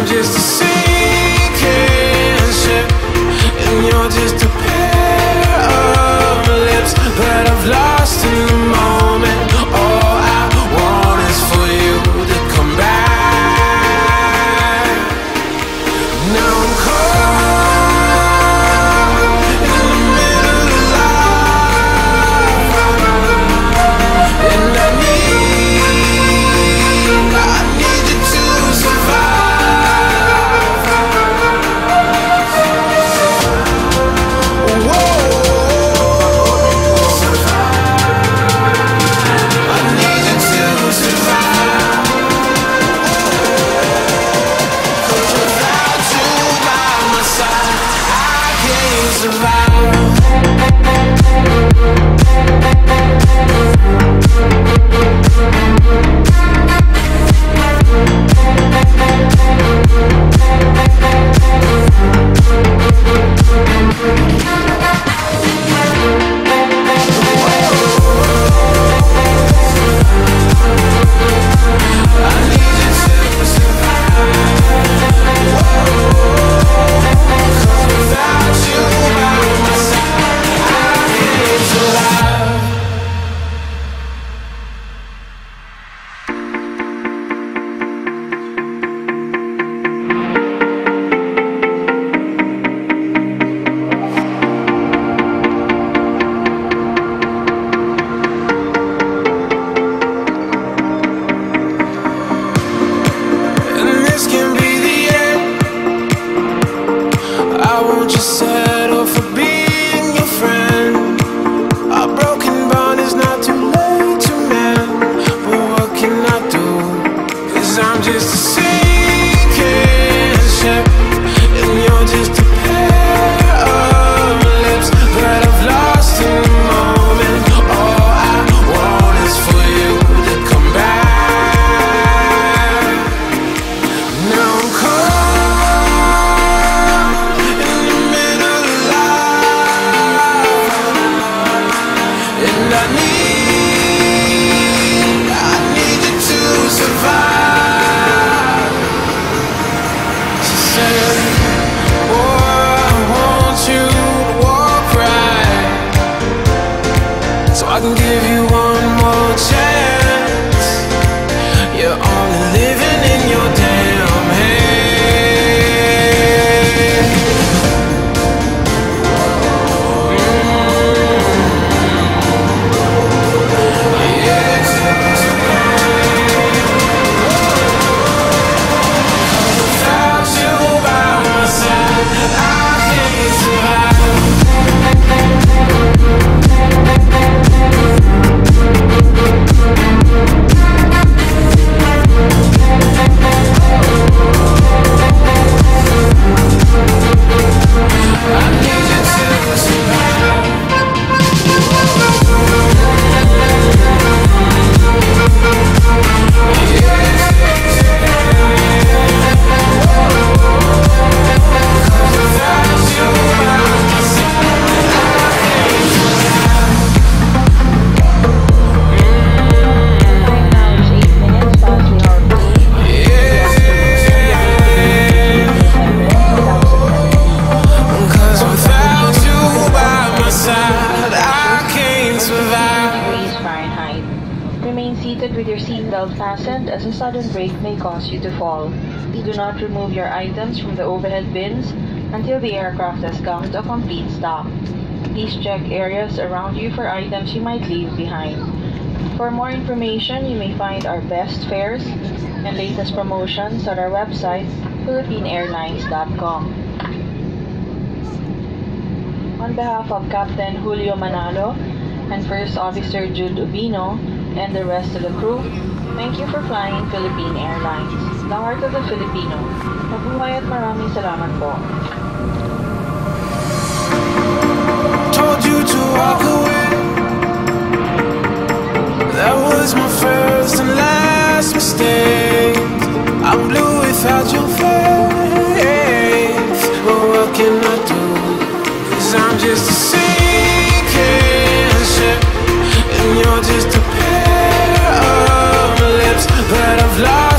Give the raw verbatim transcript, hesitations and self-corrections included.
I'm just a sinking ship, and you're just a pair of lips that I've lost in the moment. All I want is for you to come back. Now I'm caught in the middle of life, and I need, I need you to survive. Whoa, I need you to survive. 'Cause without you by my side, I can't survive. I won't just settle for being your friend. A broken bond is not too late to mend. But what can I do? 'Cause I'm just a sinking ship, and you're just a pair of lips that I've lost in the moment. All I want is for you to come back. Now I'm caught and I need, I need you to survive. She said, boy, I want you to walk right, so I can give you one more chance. You're only living in your damn head. Remain seated with your seatbelt fastened as a sudden brake may cause you to fall. Do not remove your items from the overhead bins until the aircraft has come to a complete stop. Please check areas around you for items you might leave behind. For more information, you may find our best fares and latest promotions at our website, philippine airlines dot com. On behalf of Captain Julio Manalo and First Officer Jude Ubino and the rest of the crew, thank you for flying Philippine Airlines, the heart of the Filipino. Mabuhay at maraming salamat po. Told you to walk away. That was my first and last mistake. I'm blue without your face. But what can I do? 'Cause I'm just a sinking ship, and you're just a pair of lips that I've lost.